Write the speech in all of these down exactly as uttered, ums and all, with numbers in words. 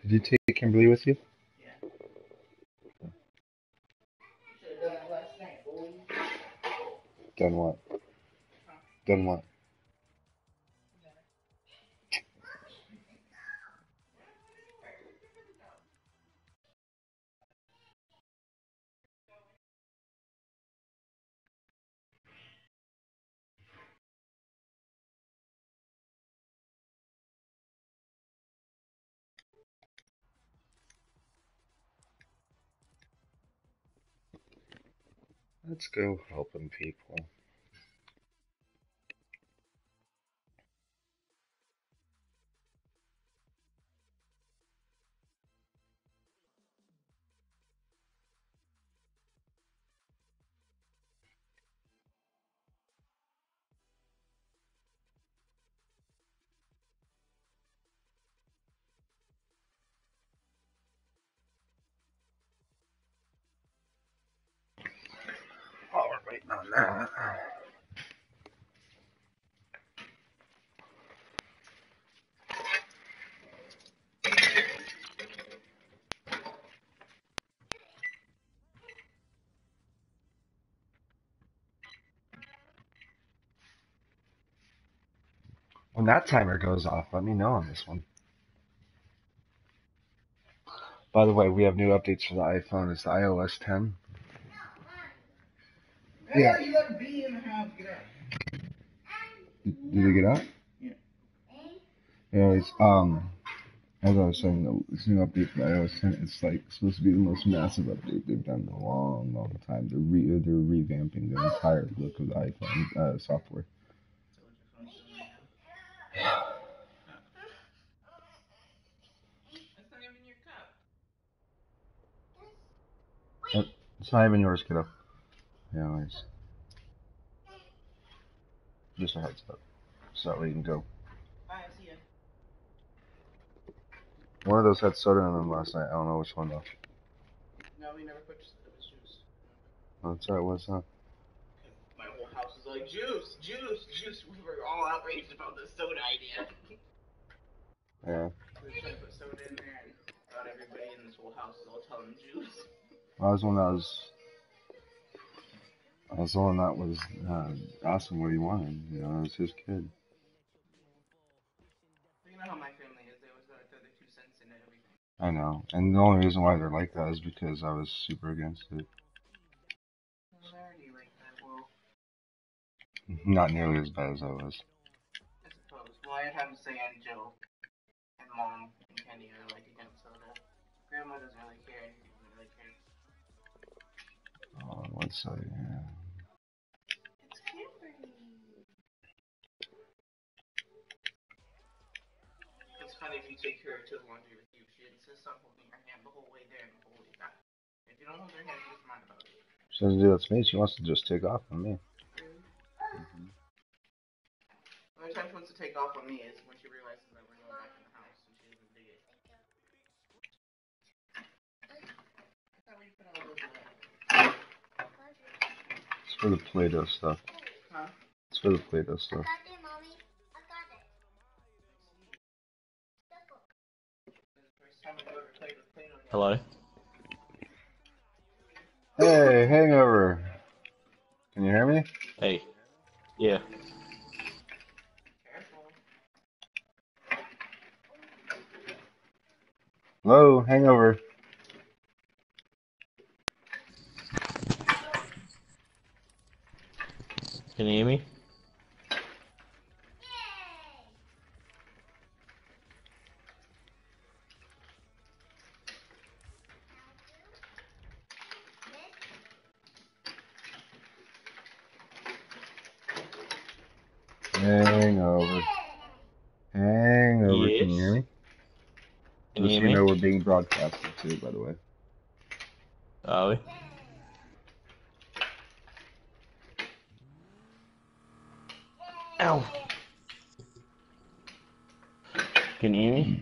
Did you take Kimberly with you? Yeah. Should have done that last night, boy. Done what? Huh? Done what? Let's go helping people. Oh, we're waiting on that. When that timer goes off, let me know on this one. By the way, we have new updates for the iPhone. It's the i O S ten. Yeah. You let B in the house. Get out. Did, did they get out? Yeah. Anyways, um, as I was saying, this new update for the i O S ten, it's like supposed to be the most massive update they've done in a long, long time. They're re they're revamping the entire look of the iPhone uh, software. That's not even your cup. It's not even yours, kiddo. Yeah, anyways. Just a heads up. So that way you can go. Bye, see ya. One of those had soda in them last night. I don't know which one though. No, we never purchased it. It was juice. What's that? What's that? My whole house was like, juice, juice, juice. We were all outraged about the soda idea. Yeah. We were trying to put soda in there and thought everybody in this whole house was all telling juice. I was the one that was. I was the one that was uh, asking what he wanted. You know, it was his kid. You know how my family is. They always gotta throw their two cents into everything. I know, and the only reason why they're like that is because I was super against it. Well, they're already like that. Well, not nearly as bad as I was. I suppose. Well, I'd have to say Aunt Jill and Mom and Kenny are like against soda. Grandma doesn't really care. Anything really cares. Oh, one second. Yeah. It's Kimberly. It's funny if you take her to the laundry with you. She insists on holding her hand the whole way there and the whole way back. If you don't hold her hand, she gets mad about it. She doesn't do that to me. She wants to just take off on me. Really? Mm-hmm. The only time she wants to take off on me is when she realizes that we're going back in the house and she doesn't dig it. I thought we put all those away. It's for the Play-Doh stuff. Huh? It's for the Play-Doh stuff. I got it, Mommy. I got it. Hello? Hey, hangover. Can you hear me? Hey. Yeah. Hello, hangover. Can you hear me? Hangover. Hangover. Yes. Can you hear me? Can Just you so hear you me? know, we're being broadcasted too, by the way. Are we? Ow. Can you hear me?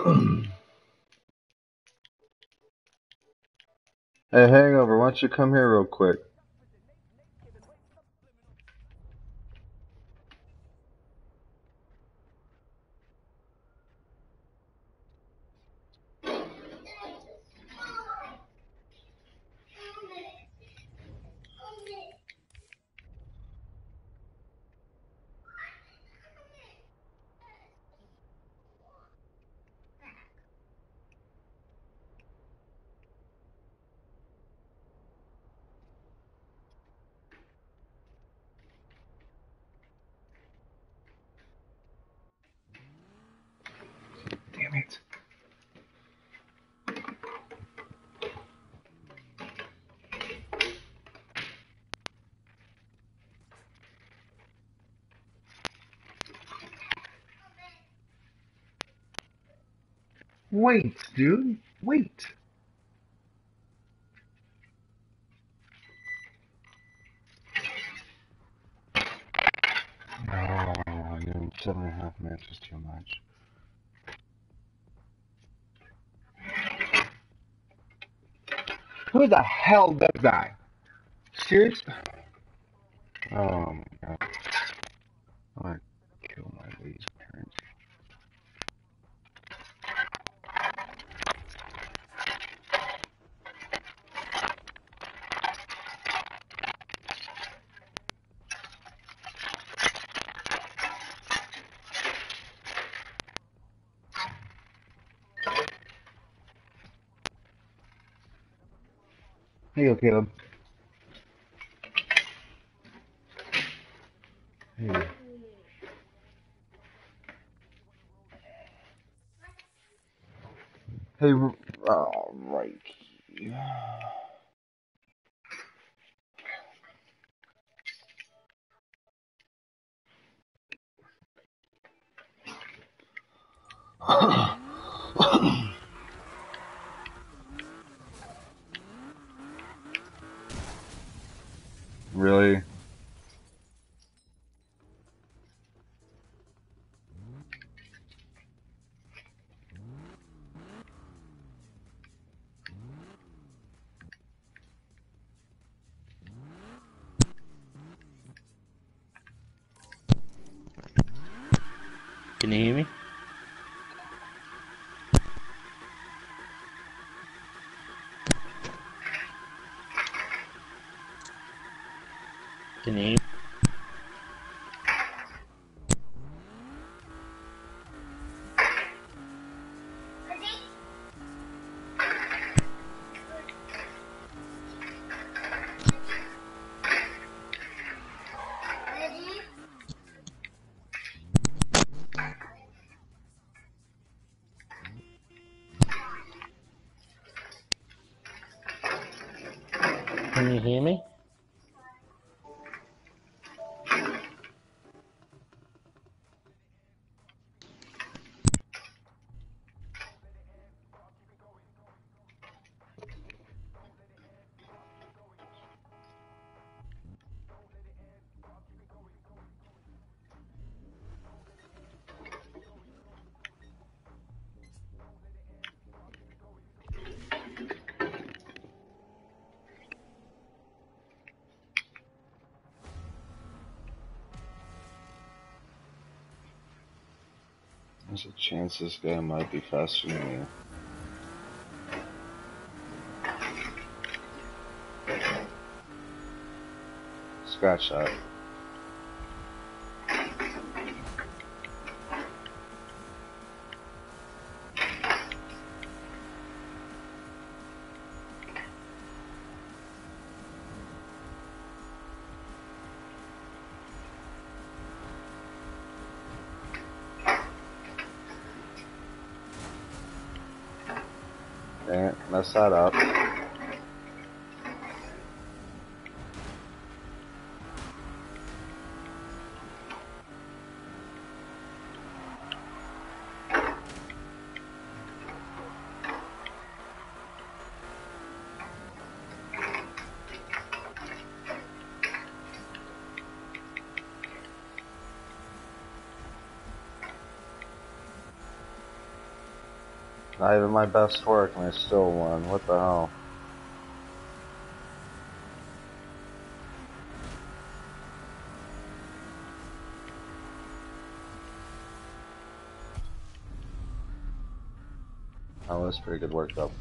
Hey, Hangover, why don't you come here real quick? Damn it. Wait, dude. Wait. No, you're seven and a half minutes is too much. Who the hell does that? Seriously? Oh my god. I want to kill my lady's parents. Here you go, Caleb. Hey. Hey, all right. Really? Can you hear me? Can you hear me? Can you hear me? There's a chance this guy might be faster than me. Scratch that. Dang it, mess that up. Not even my best work and I still won. What the hell? That was pretty good work though.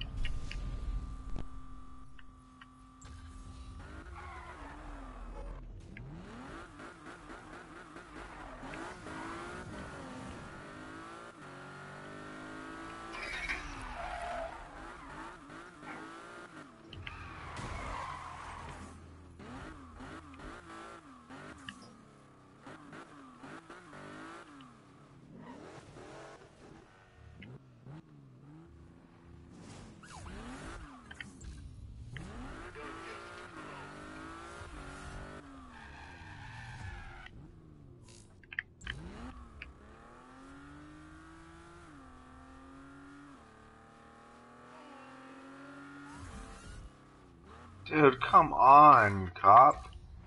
Dude, come on, cop.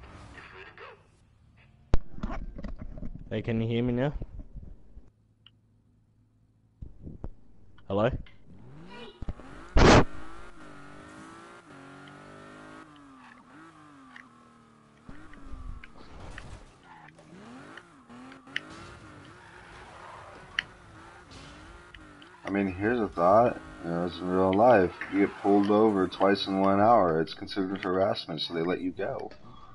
Hey, can you hear me now? Hello? I mean, here's a thought. You know, it's in real life. You get pulled over twice in one hour, it's considered harassment, so they let you go.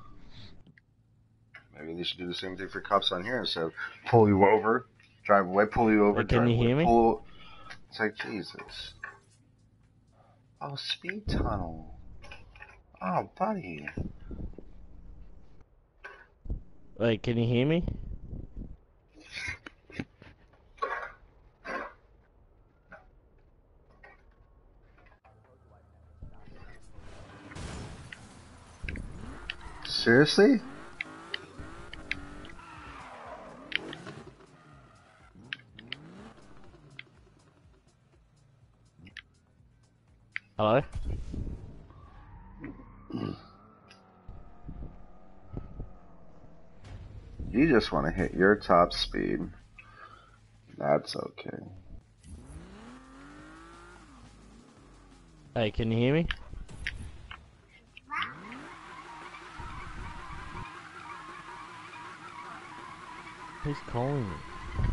Maybe they should do the same thing for cops on here instead of pull you over, drive away, pull you over, Hey, can drive you away, hear me? pull. It's like, Jesus. Oh, speed tunnel. Oh, buddy. Wait, can you hear me? Seriously? Hello? You just want to hit your top speed. That's okay. Hey, can you hear me? Who's calling me?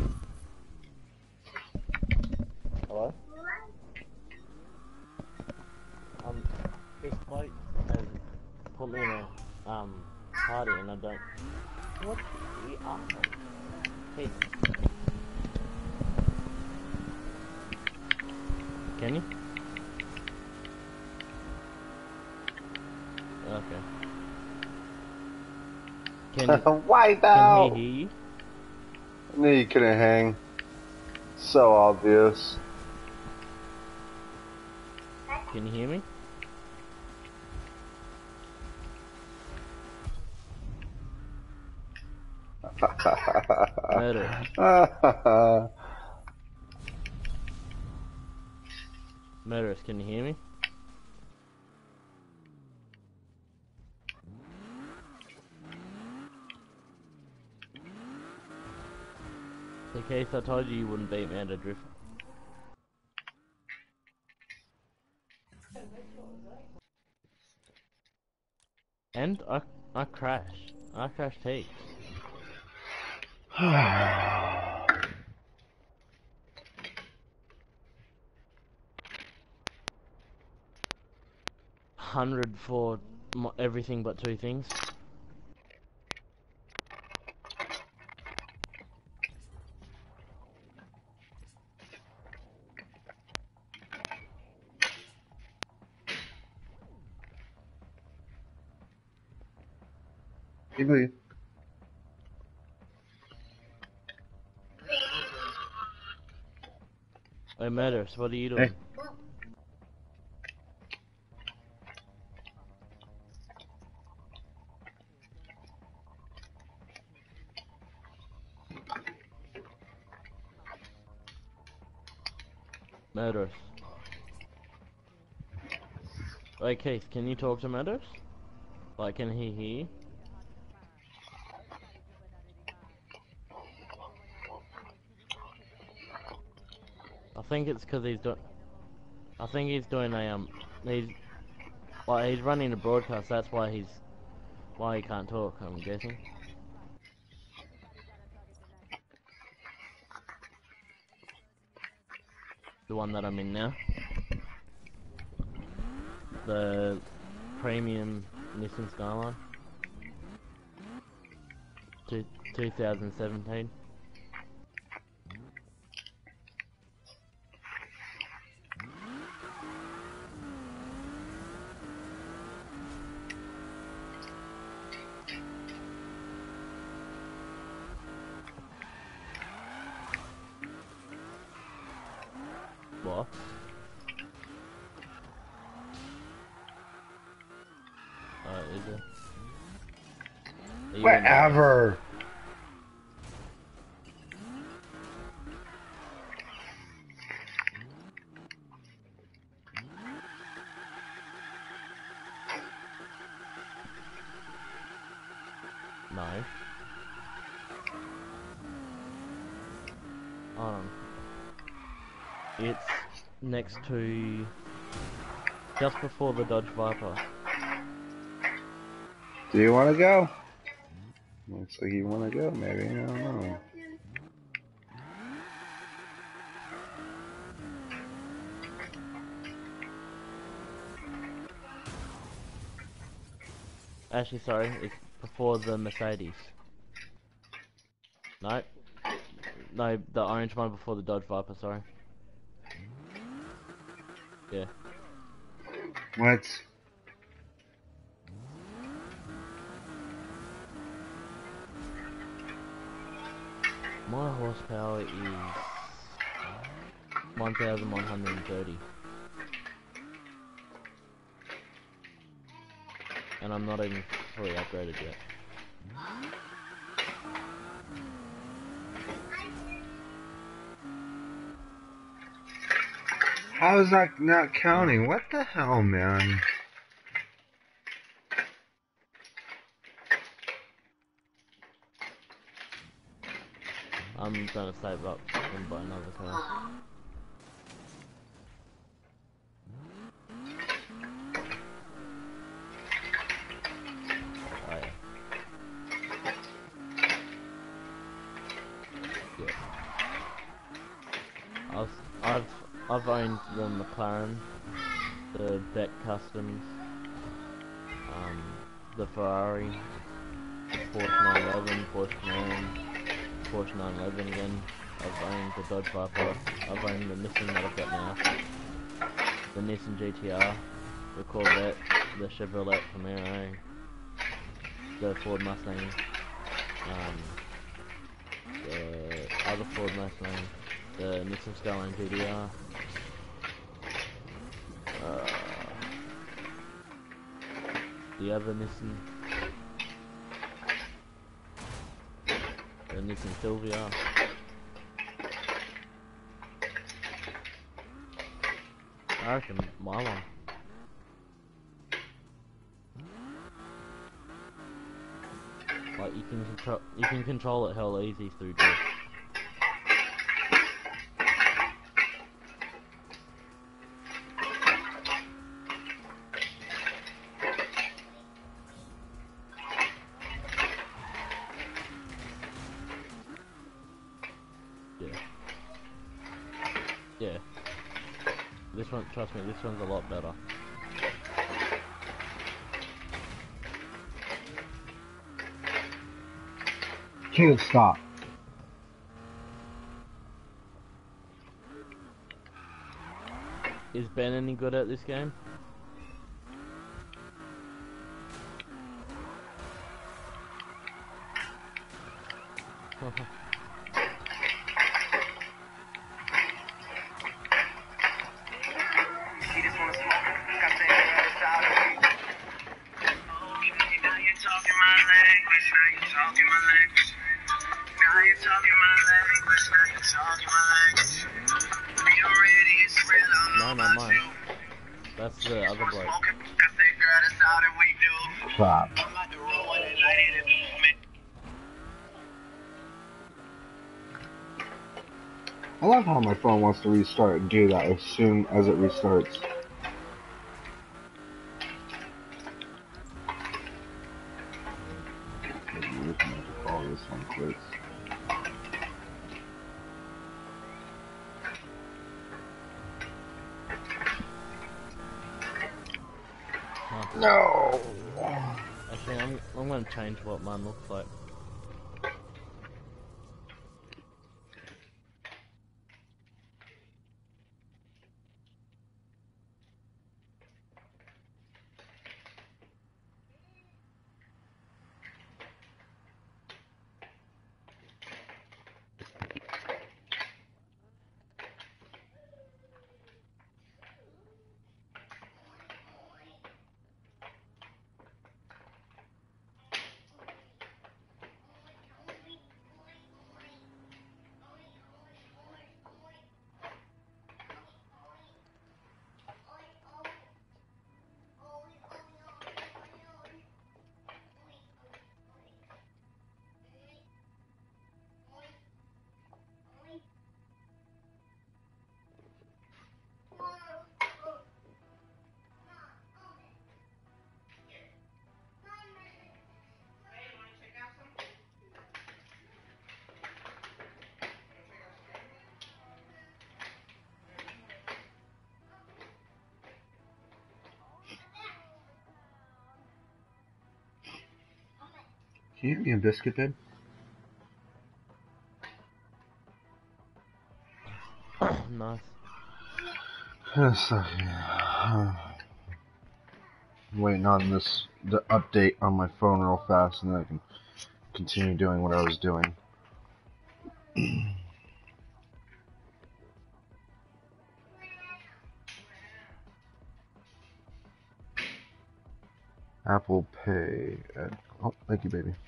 Hello? Um, this bloke has put me in a, um, party and I don't... What the asshole? Hey. Can you? Okay. Can, Wipe can out! he hear you? I knew you couldn't hang. So obvious. Can you hear me? Murder. Murderous, can you hear me? In case I told you you wouldn't beat me at a drift. And I I crashed. I crashed heaps. Hundred for mo everything but two things. Hey, Hey, Murderous, what are you doing? Hey. Murderous. Hey, Keith, can you talk to Murderous? Like, can he hear you? I think it's because he's doing. I think he's doing a um. He's like he's running a broadcast. That's why he's why he can't talk. I'm guessing. The one that I'm in now. The premium Nissan Skyline. Two, twenty seventeen. What? Uh, is it? Are you in there? Whatever. No. Um, it's next to, just before the Dodge Viper. Do you want to go? Looks like you want to go, maybe. I don't know. Actually, sorry, it's before the Mercedes. No. No, the orange one before the Dodge Viper, sorry. Yeah. What? My horsepower is one thousand one hundred thirty. And I'm not even fully upgraded yet. How is that not counting? What the hell, man? I'm gonna save up and buy another car. Oh yeah. Yeah. I've I've I've owned the McLaren, the Beck Customs, um, the Ferrari, Porsche nine eleven, Porsche Cayenne, Porsche nine eleven again. I've owned the Dodge Viper. I've owned the Nissan that I've got now, the Nissan G T R, the Corvette, the Chevrolet Camaro, the Ford Mustang, um, the other Ford Mustang, the Nissan Skyline G D R. Uh, the other Nissan, the Nissan Silvia. I reckon my one. Like you can control, you can control it hell easy through drift. Yeah. This one, trust me, this one's a lot better. Caleb, stop. Is Ben any good at this game? No, not mine. That's the other bloke. Stop. I love how my phone wants to restart and do that as soon as it restarts. Maybe we can have to call this one quits. Huh. No! Actually, I'm I'm gonna change what mine looks like. Can you give me a biscuit, babe? Nice. Yes, okay. I'm waiting on this the update on my phone real fast, and then I can continue doing what I was doing. Apple Pay. At, oh, thank you, baby.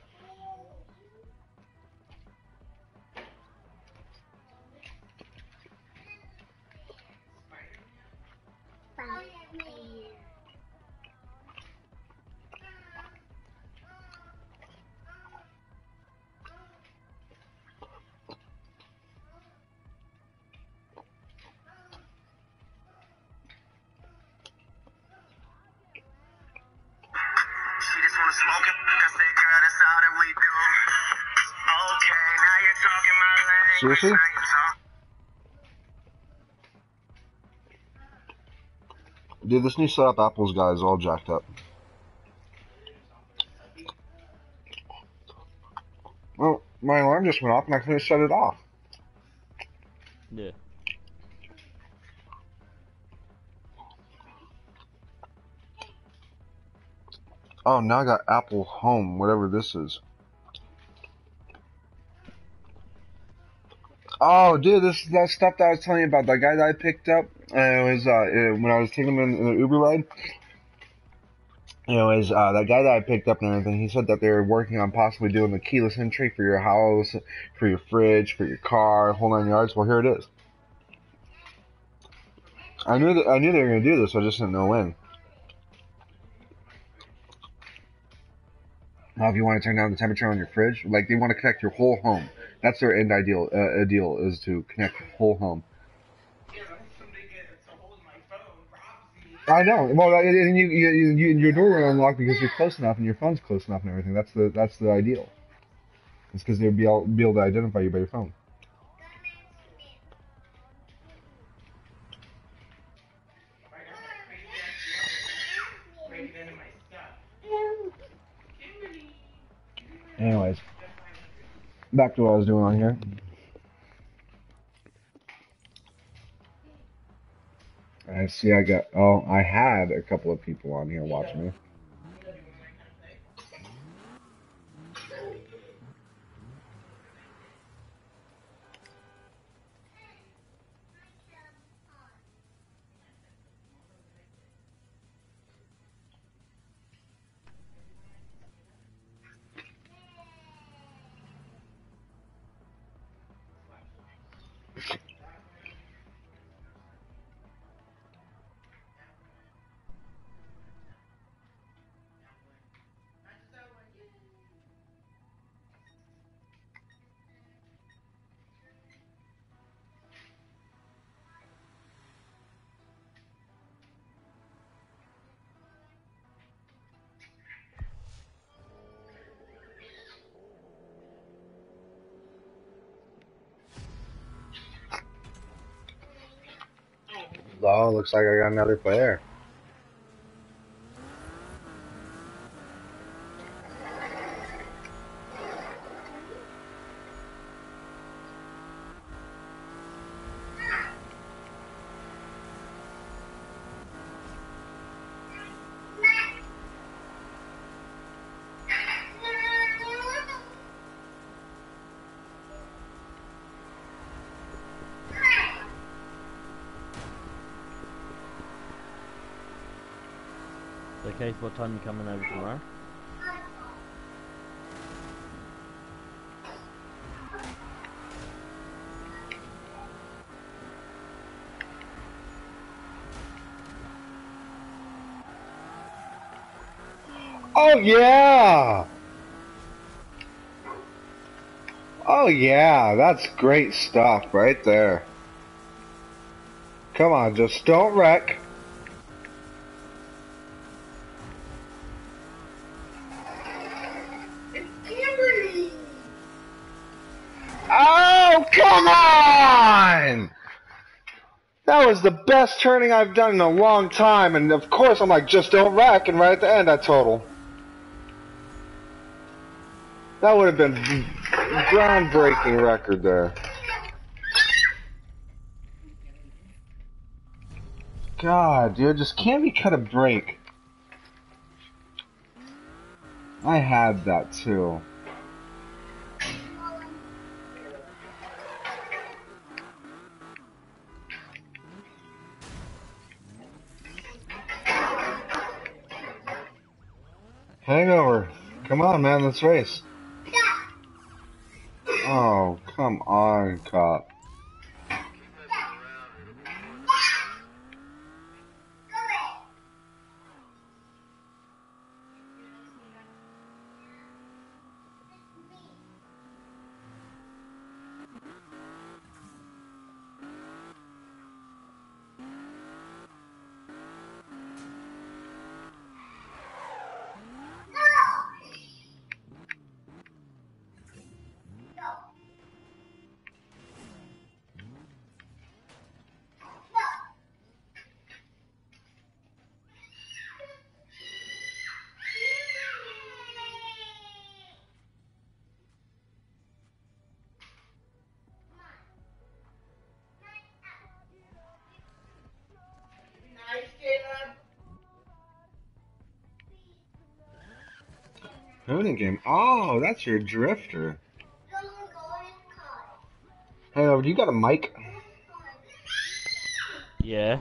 Seriously? Dude, this new setup Apple's got is all jacked up. Well, my alarm just went off and I couldn't shut it off. Yeah. Oh, now I got Apple Home, whatever this is. Oh, dude, this is that stuff that I was telling you about. That guy that I picked up, uh, it was uh, uh, when I was taking him in, in the Uber ride. Anyways, uh, that guy that I picked up and everything, he said that they were working on possibly doing the keyless entry for your house, for your fridge, for your car, whole nine yards. Well, here it is. I knew that I knew they were gonna do this. I just didn't know when. Now, if you want to turn down the temperature on your fridge, like they want to connect your whole home. That's their end ideal. Uh, ideal is to connect the whole home. I know. Well, and you, you, you, your door will unlock because you're close enough and your phone's close enough and everything. That's the that's the ideal. It's because they'll be able, be able to identify you by your phone. Anyways, back to what I was doing on here. I see. I got. Oh, I had a couple of people on here watching me. Oh, looks like I got another player. So Keith, what time you coming over tomorrow? Oh yeah! Oh yeah, that's great stuff right there. Come on, just don't wreck. Oh, come on! That was the best turning I've done in a long time, and of course I'm like, just don't wreck, and right at the end I total. That would have been groundbreaking record there. God, dude, just can't we cut a break? I had that too. Hangover. Come on, man, let's race. Oh, come on, cop. Coding game. Oh, that's your drifter. Hey, do you got a mic? Yeah.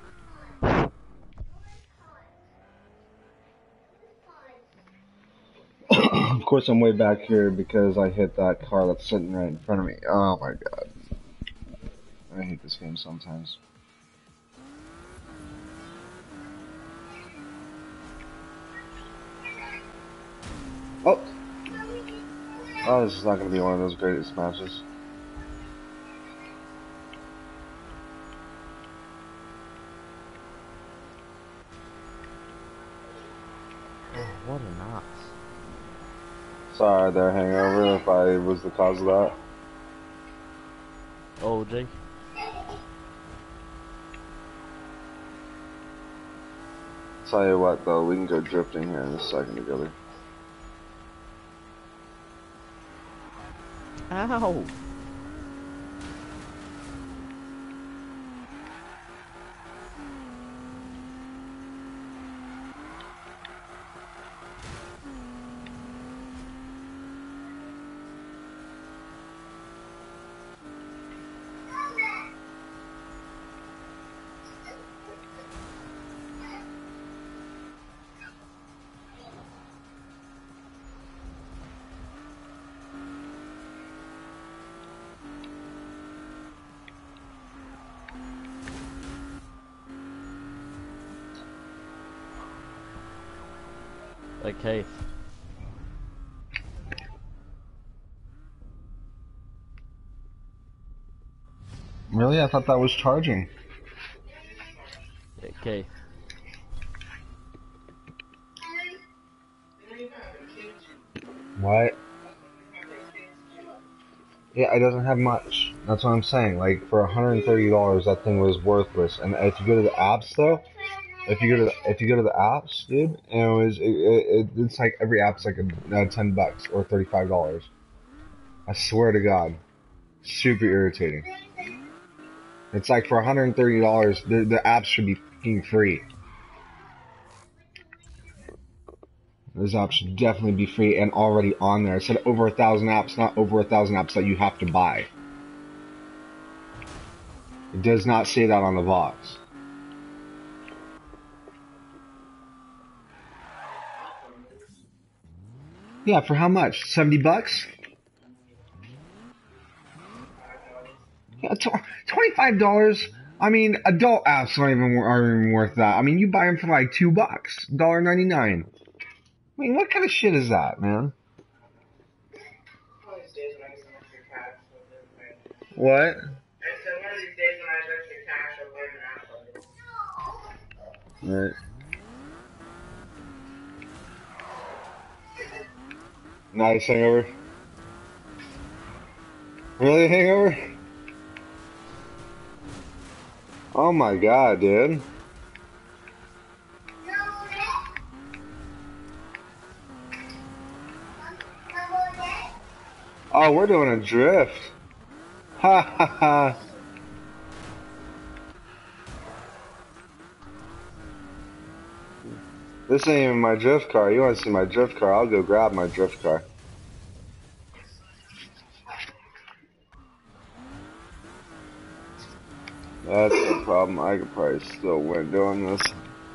Of course, I'm way back here because I hit that car that's sitting right in front of me. Oh my god. I hate this game sometimes. Oh! Oh, this is not going to be one of those greatest matches. Oh, what an ass. Sorry there, Hangover, if I was the cause of that. Oh, gee. Tell you what, though, we can go drifting here in a second together. Ow! Okay. Really? I thought that was charging. Okay. What? Yeah, it doesn't have much. That's what I'm saying. Like for one hundred thirty dollars, that thing was worthless. And if you go to the apps though, if you go to the, if you go to the apps, dude, and it was it, it, it's like every app's like a, uh, ten bucks or thirty five dollars. I swear to God, super irritating. It's like for one hundred thirty dollars, the the apps should be fucking free. Those apps should definitely be free and already on there. It said over a thousand apps, not over a thousand apps that you have to buy. It does not say that on the box. Yeah, for how much? Seventy bucks? Yeah, twenty-five dollars. I mean, adult apps aren't even aren't even worth that. I mean, you buy them for like two bucks, one dollar ninety-nine. I mean, what kind of shit is that, man? One of these days when I get some extra cash, I'll live my- What? I said one of these days when I have extra cash, I'll live an app of it. Right. Nice hangover. Really hangover? Oh my god, dude. Oh, we're doing a drift. Ha ha ha. This ain't even my drift car. You want to see my drift car? I'll go grab my drift car. That's no problem. I could probably still win doing this.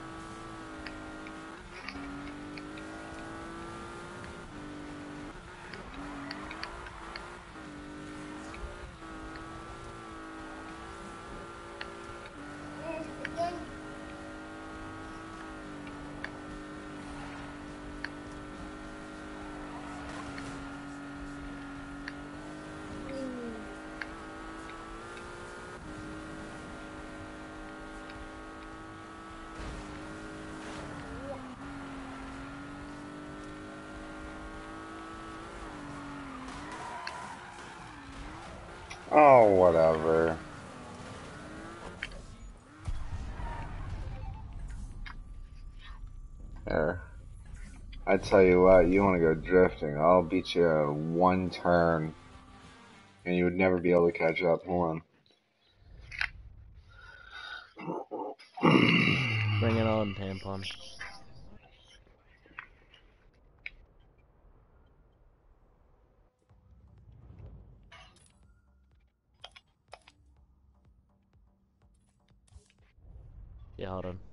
Oh, whatever. There. I tell you what, you want to go drifting, I'll beat you in one turn. And you would never be able to catch up. Hold on. Bring it on, Tampon. Yeah, hold on.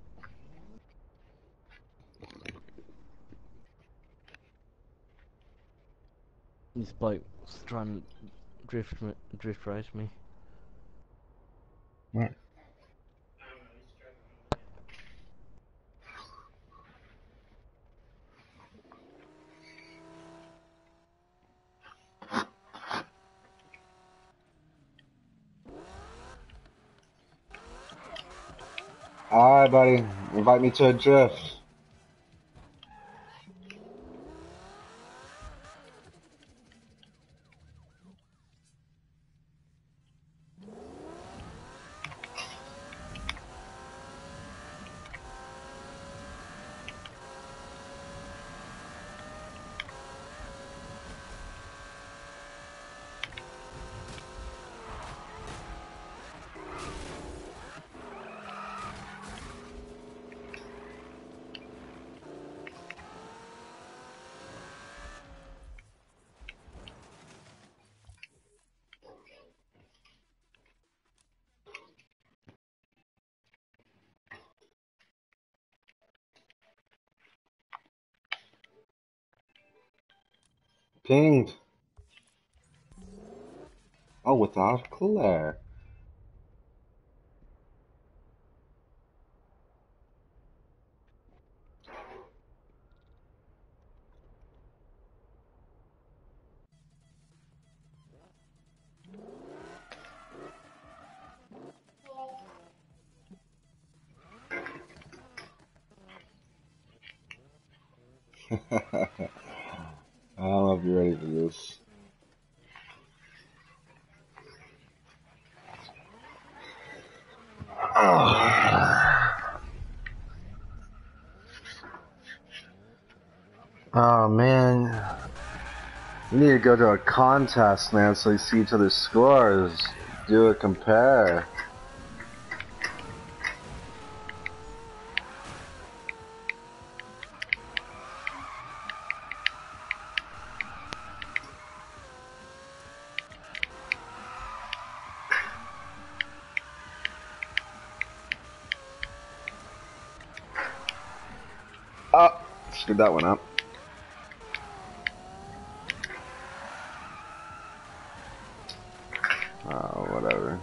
This bloke's trying to drift, me, drift race me. What? Alright, buddy. Invite me to a drift. Pinged. Oh, without Claire. I don't know if you're ready for this. Oh man, you need to go to a contest, man, so you see each other's scores. Do a compare. Oh, screwed that one up. Oh, whatever.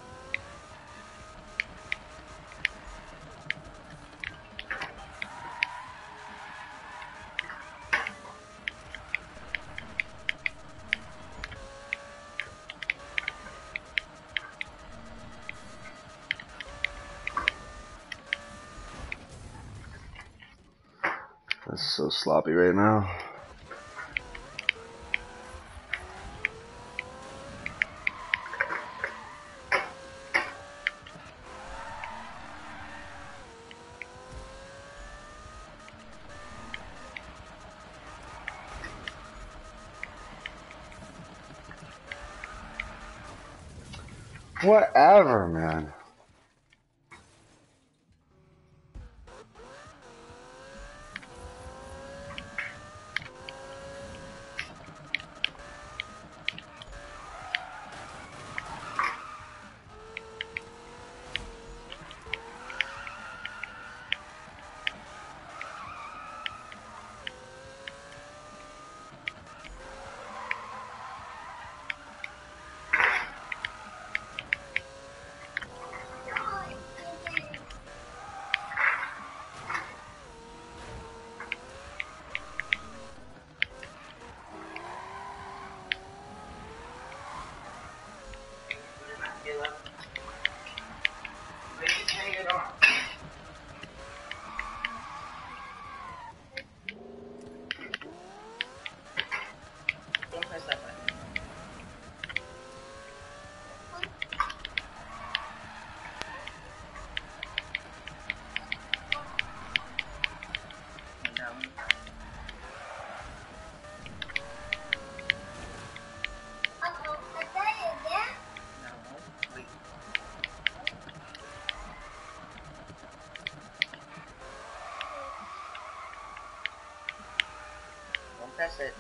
That's so sloppy right now. Whatever, man. Don't press that button. No. Uh-oh, I got it again. No. Wait. Don't press it.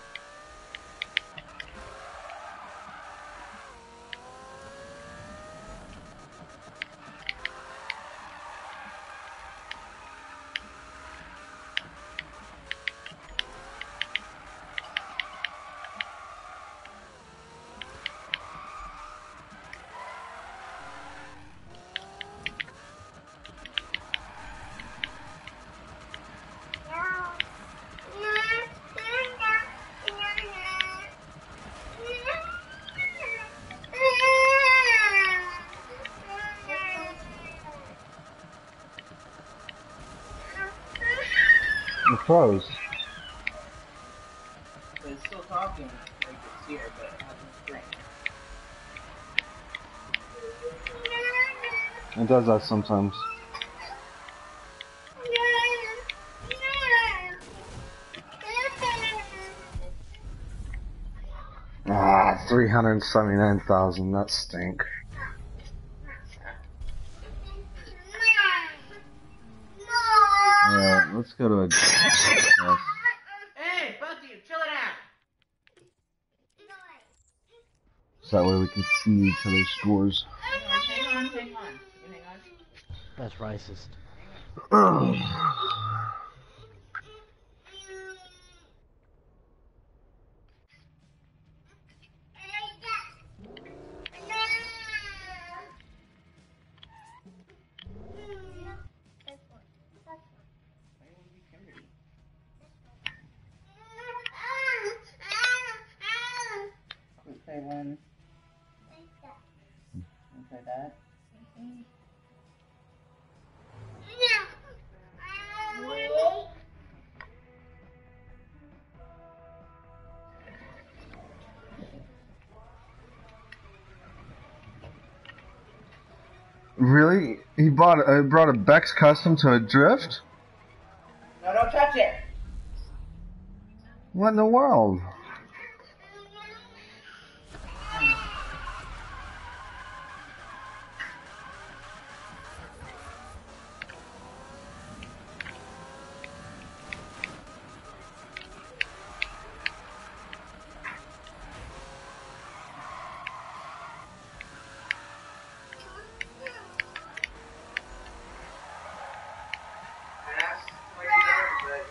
It froze. But it's still talking, like it's here, but it hasn't screen. It does that sometimes. Ah, three hundred seventy-nine thousand. That stink. Yeah, let's go to a. Hey, both of you, chill it out! So that way we can see each other's scores. Hang on, hang on, hang on. You hang on. That's racist. Let's play one. Let's play that. Really? He bought uh, brought a Beck's Custom to a drift? No, don't touch it. What in the world? I asked where you are, but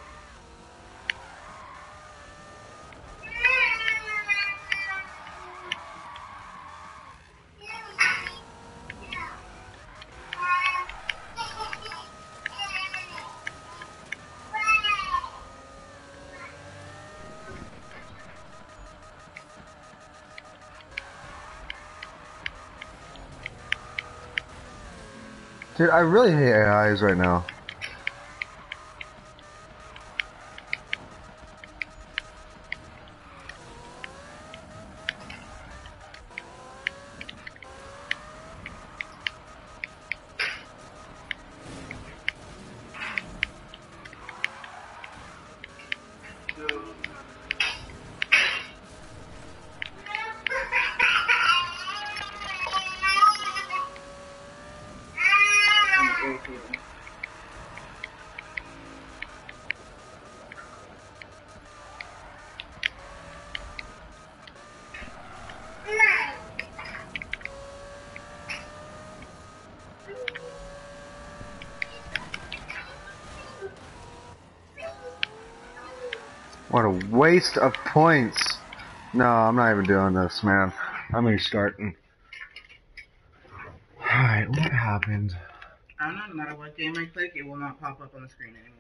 Dude, I really hate A Is right now. What a waste of points. No, I'm not even doing this, man. I'm restarting. Alright, what happened? I don't know, no matter what game I click, it will not pop up on the screen anymore.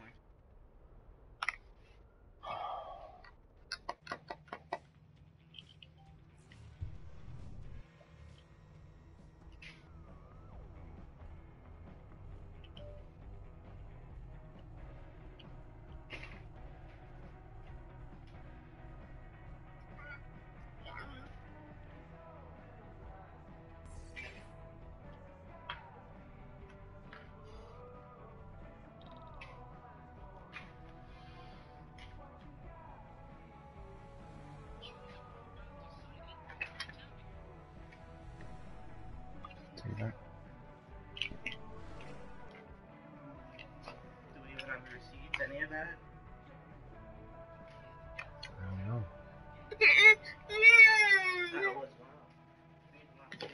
See that? Do we even have received any of that? I don't know. That was wow. Okay.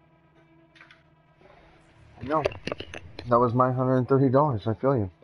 No. That was my one hundred thirty dollars, I feel you.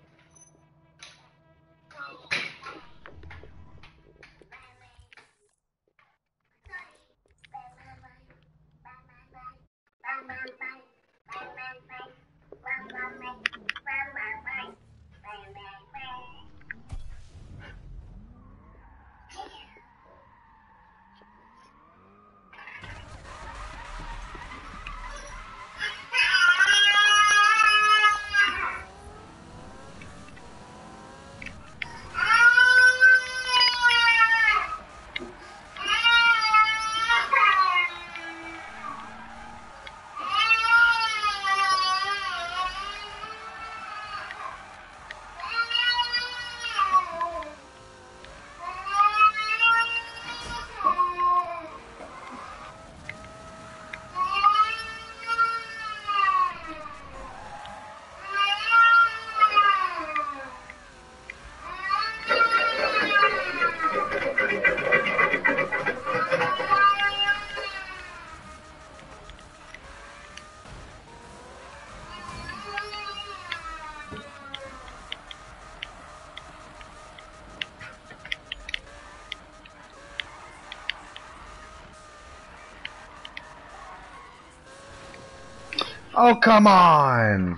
Oh, come on!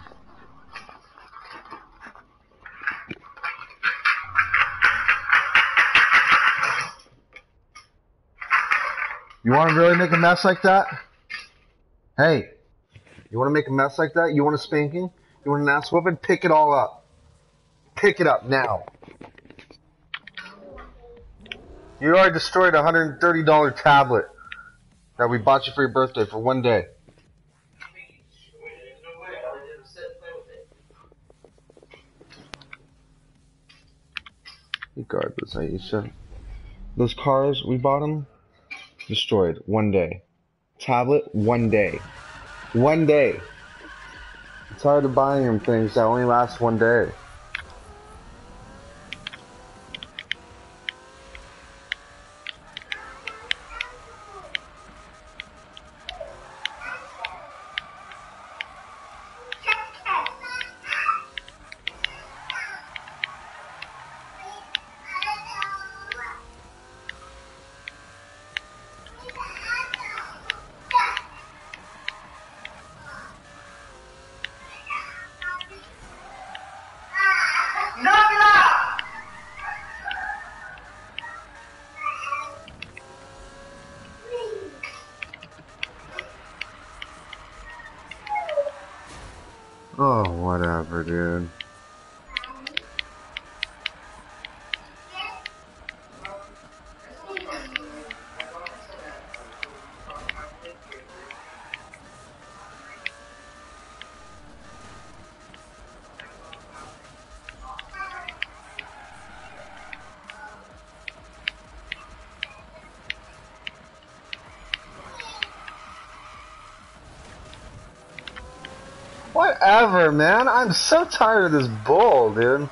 You want to really make a mess like that? Hey, you want to make a mess like that? You want a spanking? You want an ass whooping? Pick it all up. Pick it up now. You already destroyed a one hundred thirty dollar tablet that we bought you for your birthday for one day. There's no way. All I did was sit Regardless, Aisha. Those cars, we bought them, destroyed. One day. Tablet, one day. One day. I'm tired of buying them things that only last one day. Knock it off! Oh, whatever, dude. Whatever, man. I'm so tired of this bull, dude.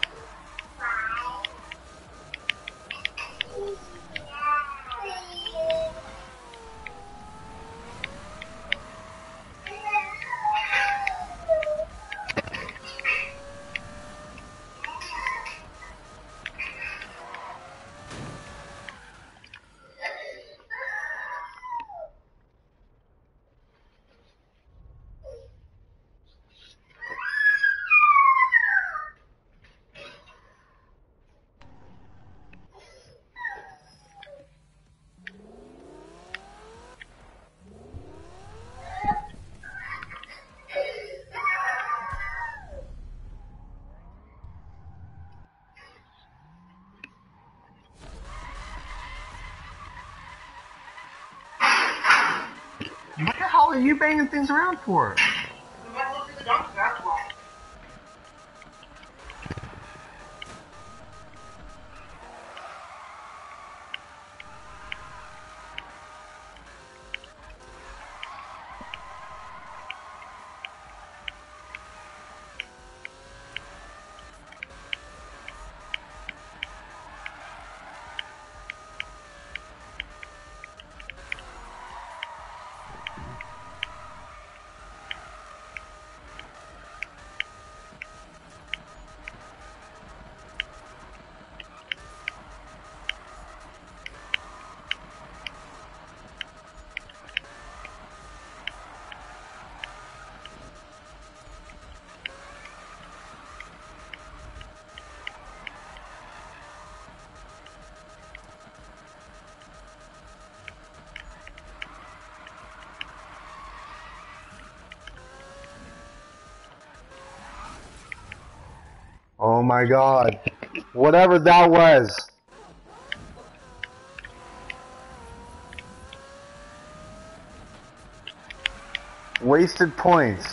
What the hell are you banging things around for? We might look through the dumpster, that's why. Oh my god. Whatever that was. Wasted points.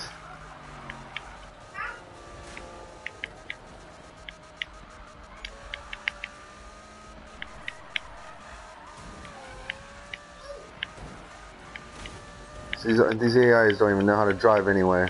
These, these A Is don't even know how to drive anyway.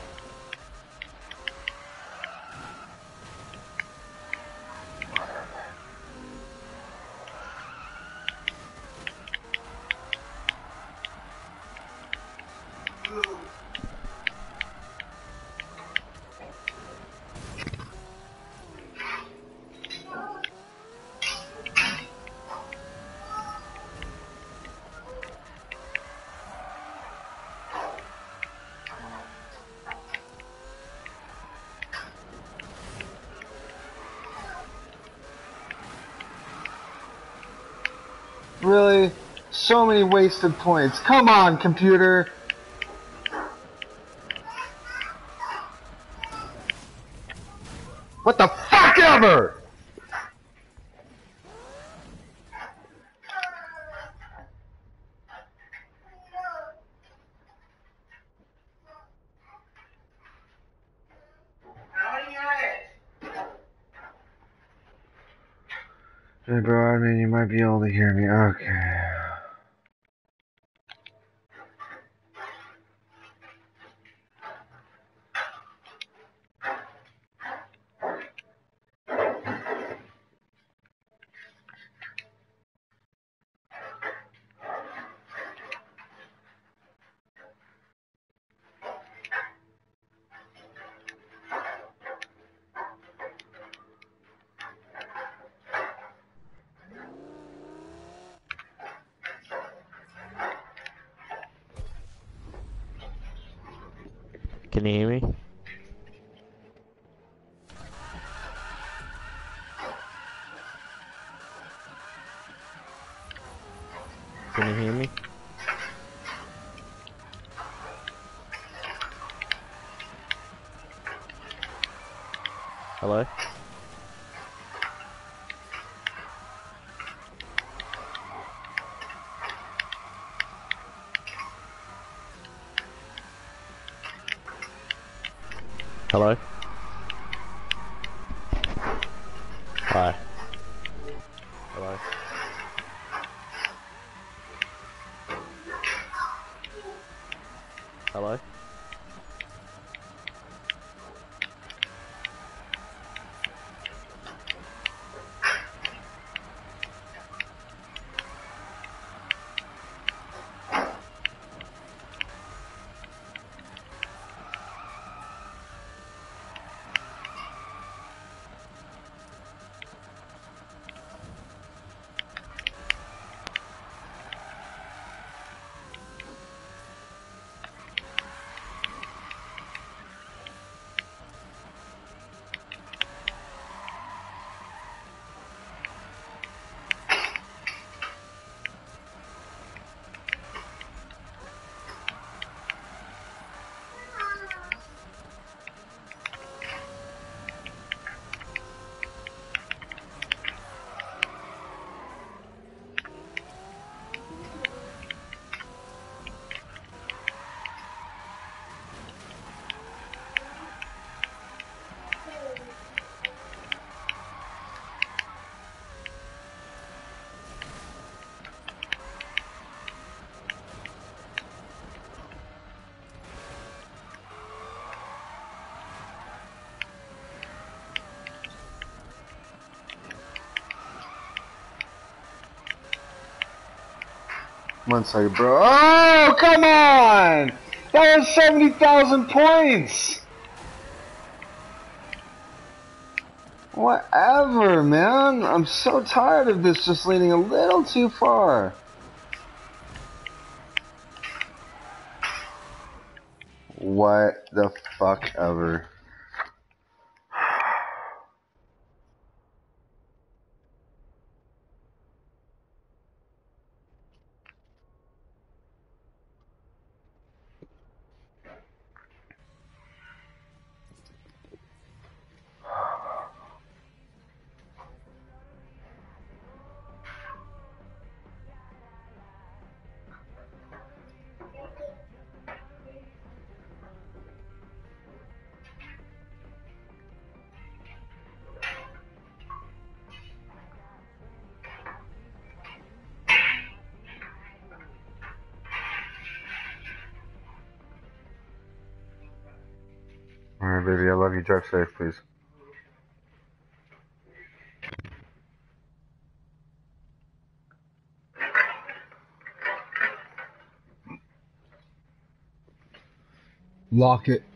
Really? So many wasted points. Come on, computer. What the fuck ever? Hey, bro, I mean, you might be able to hear me. Okay. Can you hear me? Can you hear me? Hello? Hello? Hi. Hello? Hello? One second, bro. Oh, come on! That was seventy thousand points! Whatever, man. I'm so tired of this just leaning a little too far. What the fuck ever. Alright, baby, I love you. Drive safe, please. Lock it.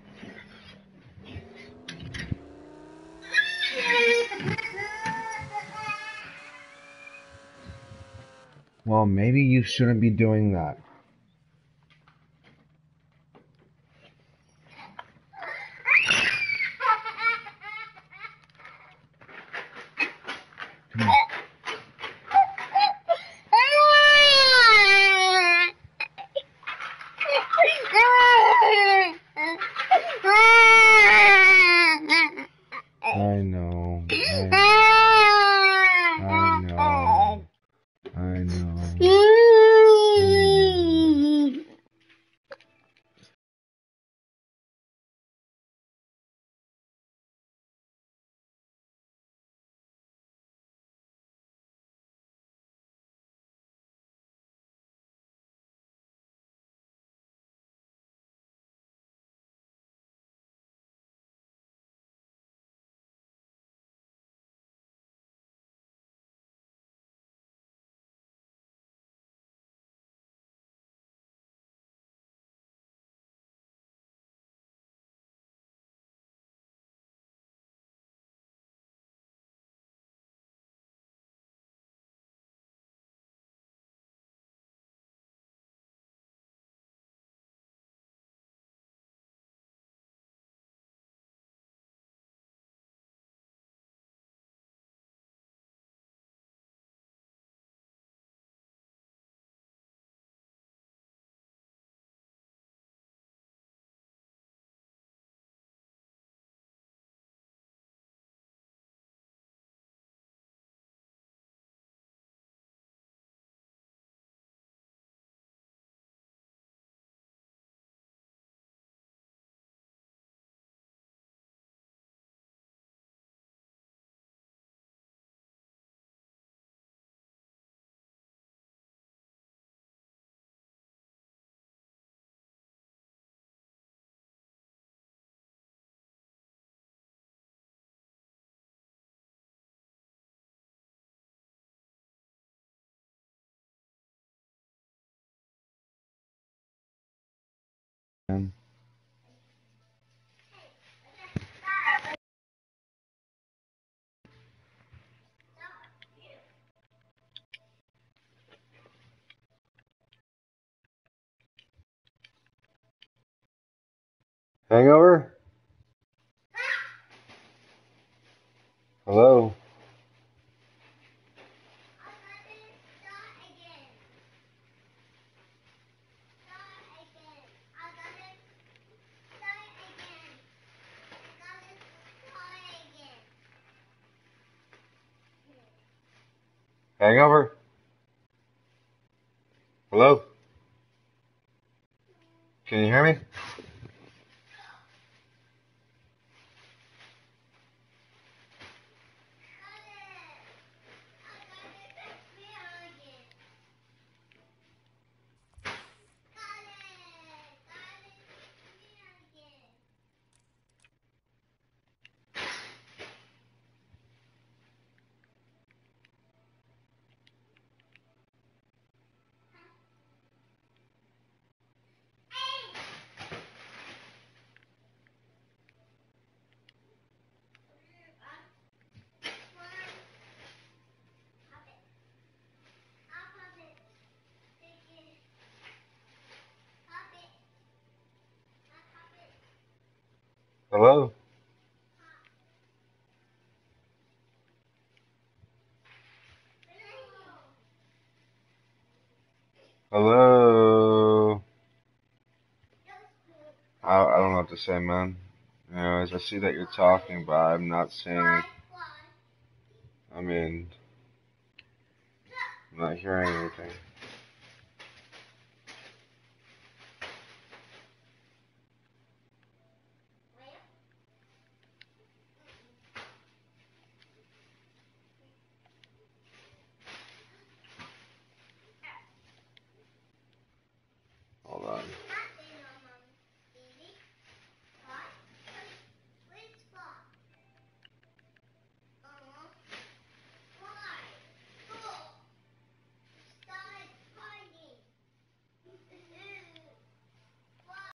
Well, maybe you shouldn't be doing that. I know. I know. I know. man. Hangover? Hello? Hangover? Hello? Can you hear me? Hello? Hello? I, I don't know what to say, man. Anyways, I see that you're talking, but I'm not saying. I mean, I'm not hearing anything.